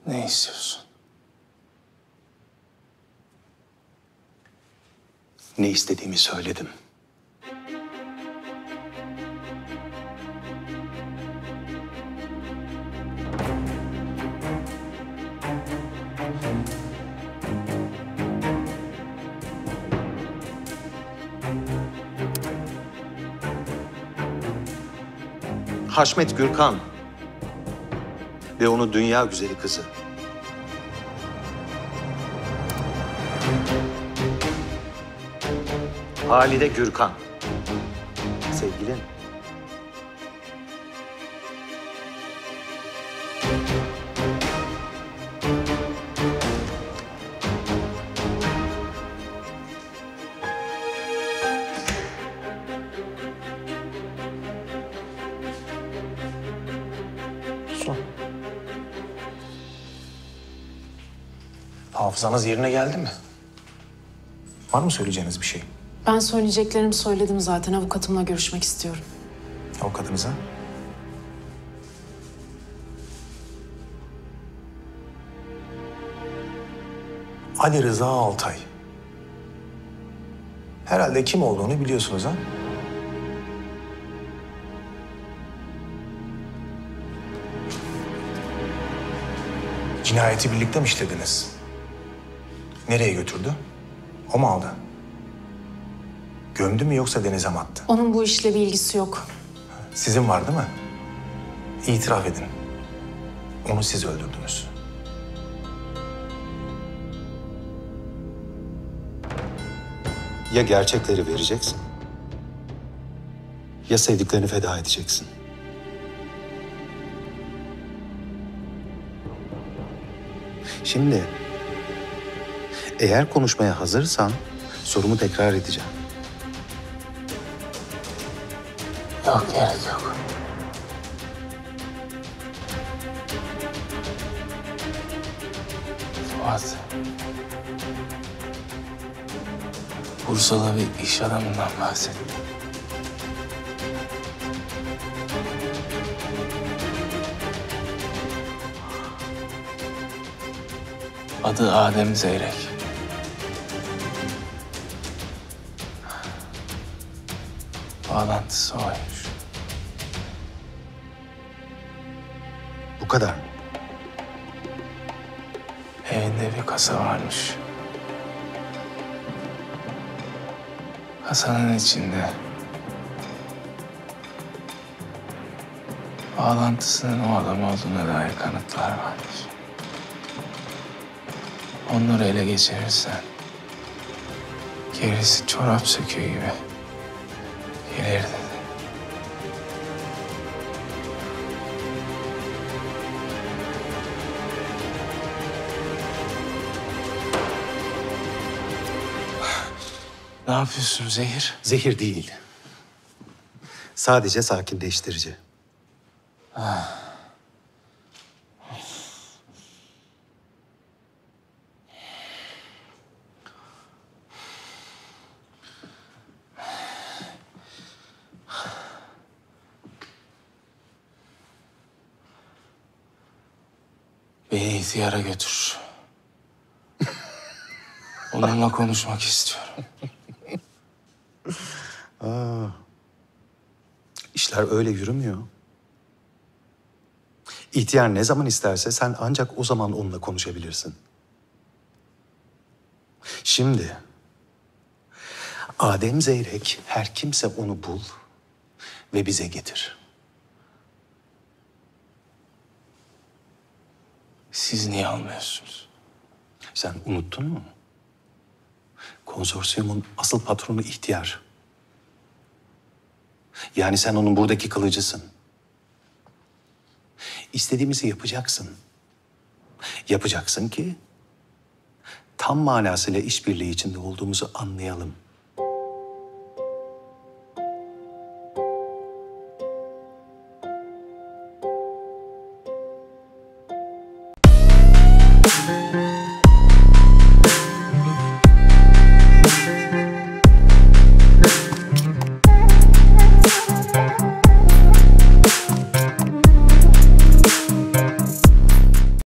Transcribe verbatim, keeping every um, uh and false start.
Ne istiyorsun? Ne istediğimi söyledim. Haşmet Gürkan ve onun dünya güzeli kızı. Halide Gürkan. Sevgilin. Son. Hafızanız yerine geldi mi? Var mı söyleyeceğiniz bir şey? Ben söyleyeceklerimi söyledim zaten. Avukatımla görüşmek istiyorum. Avukatınıza? Ali Rıza Altay. Herhalde kim olduğunu biliyorsunuz ha? Cinayeti birlikte mi işlediniz? Nereye götürdü? O mu aldı? Gömdü mü yoksa denize mi attı? Onun bu işle bir ilgisi yok. Sizin var değil mi? İtiraf edin. Onu siz öldürdünüz. Ya gerçekleri vereceksin, ya sevdiklerini feda edeceksin. Şimdi, eğer konuşmaya hazırsan sorumu tekrar edeceğim. Yok, gerek yok. Fuat. Bursalı bir iş adamından bahset. Adı Adem Zeyrek. Bağlantısı oymuş. Bu kadar mı? Evinde bir kasa varmış. Kasanın içinde bağlantısının o adam olduğuna dair kanıtlar varmış. Onları ele geçirirsen gerisi çorap söküğü gibi gelir dedi. Ne yapıyorsun Zehir? Zehir değil. Sadece sakinleştirici. Beni ihtiyara götür. Onunla konuşmak istiyorum. Aa, işler öyle yürümüyor. İhtiyar ne zaman isterse sen ancak o zaman onunla konuşabilirsin. Şimdi Adem Zeyrek her kimse onu bul ve bize getir. Siz niye almıyorsunuz? Sen unuttun mu? Konsorsiyumun asıl patronu ihtiyar. Yani sen onun buradaki kılıcısın. İstediğimizi yapacaksın. Yapacaksın ki tam manasıyla işbirliği içinde olduğumuzu anlayalım. Müzik